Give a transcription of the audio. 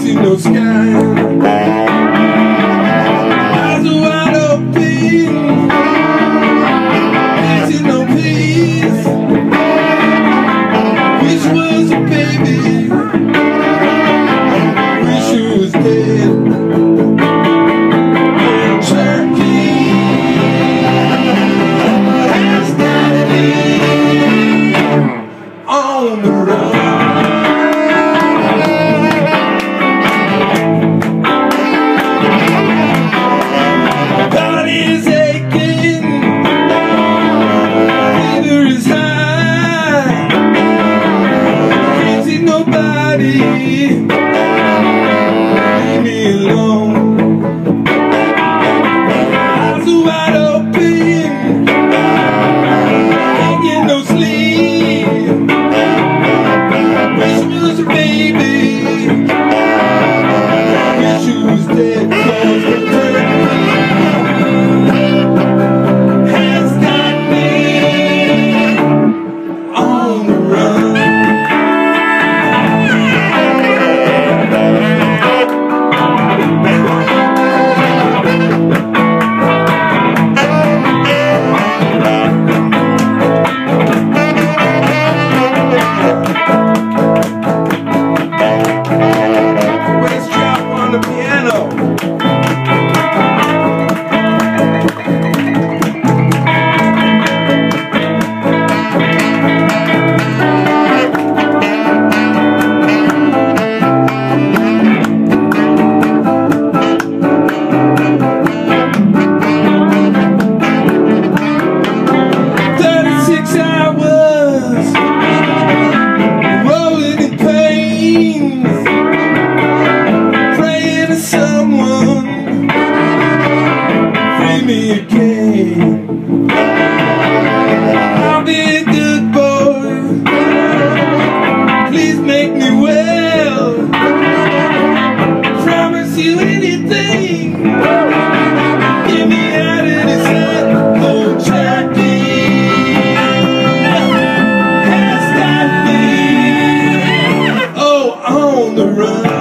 see no sky. Eyes are wide open, can't see no peace. Wish was a baby, wish you was dead. On the road, body is aching, fever is high, can't see nobody, leave me alone. Eyes are wide open, can't get no sleep. Wish you was a baby, wish you was dead, 'cause the turkey has got me on the run. The piano. Me again. I'll be a good boy, please make me well. Promise you anything, get me out of this old Jackie has got me, oh, on the run.